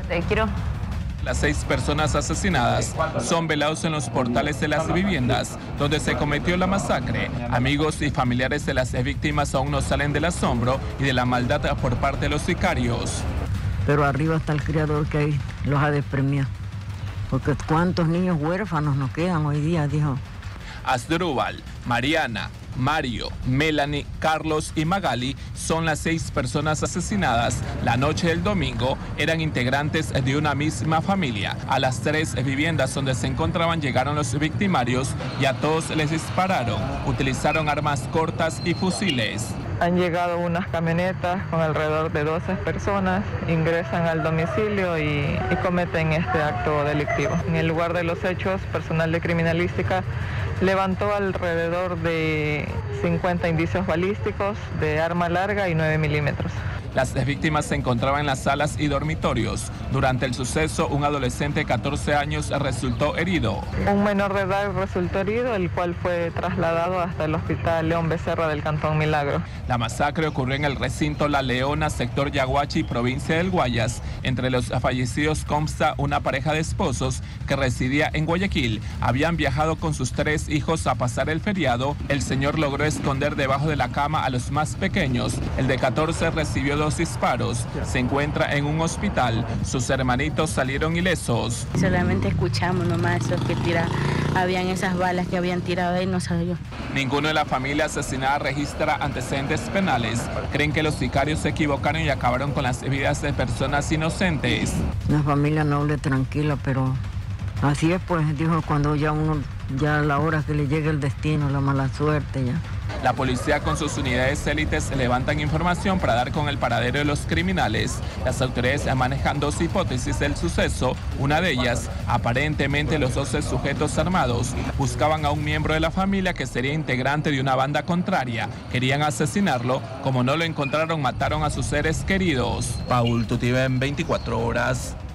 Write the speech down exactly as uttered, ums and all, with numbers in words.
Te quiero. Las seis personas asesinadas son velados en los portales de las viviendas donde se cometió la masacre. Amigos y familiares de las víctimas aún no salen del asombro y de la maldad por parte de los sicarios. Pero arriba está el criador que ahí los ha despremiado. Porque cuántos niños huérfanos nos quedan hoy día, dijo. Asdrúbal, Mariana, Mario, Melanie, Carlos y Magali son las seis personas asesinadas la noche del domingo. Eran integrantes de una misma familia. A las tres viviendas donde se encontraban llegaron los victimarios y a todos les dispararon. Utilizaron armas cortas y fusiles. Han llegado unas camionetas con alrededor de doce personas, ingresan al domicilio y, y cometen este acto delictivo. En el lugar de los hechos, personal de criminalística levantó alrededor de cincuenta indicios balísticos de arma larga y nueve milímetros. Las víctimas se encontraban en las salas y dormitorios. Durante el suceso, un adolescente de catorce años resultó herido. Un menor de edad resultó herido, el cual fue trasladado hasta el Hospital León Becerra del Cantón Milagro. La masacre ocurrió en el recinto La Leona, sector Yaguachi, provincia del Guayas. Entre los fallecidos consta una pareja de esposos que residía en Guayaquil. Habían viajado con sus tres hijos a pasar el feriado. El señor logró esconder debajo de la cama a los más pequeños. El de catorce recibió dos disparos. Se encuentra en un hospital. Sus hermanitos salieron ilesos. Solamente escuchamos nomás esos que tira, habían esas balas que habían tirado ahí, no sabía. Ninguno de la familia asesinada registra antecedentes penales. Creen que los sicarios se equivocaron y acabaron con las vidas de personas inocentes. Una familia noble, tranquila, pero así es, pues, dijo, cuando ya uno, ya a la hora que le llegue el destino, la mala suerte ya. La policía con sus unidades élites levantan información para dar con el paradero de los criminales. Las autoridades manejan dos hipótesis del suceso. Una de ellas, aparentemente los doce sujetos armados buscaban a un miembro de la familia que sería integrante de una banda contraria. Querían asesinarlo. Como no lo encontraron, mataron a sus seres queridos. Paul Tutiven, veinticuatro horas.